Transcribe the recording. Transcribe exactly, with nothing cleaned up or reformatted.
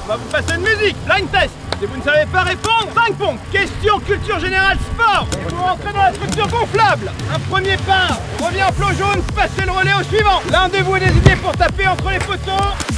On va vous passer une musique, blind test. Si vous ne savez pas répondre, cinq points. Question culture générale sport. Et vous rentrez dans la structure gonflable. Un premier pas, revient en flot jaune, passez le relais au suivant. L'un de vous a des idées pour taper entre les poteaux.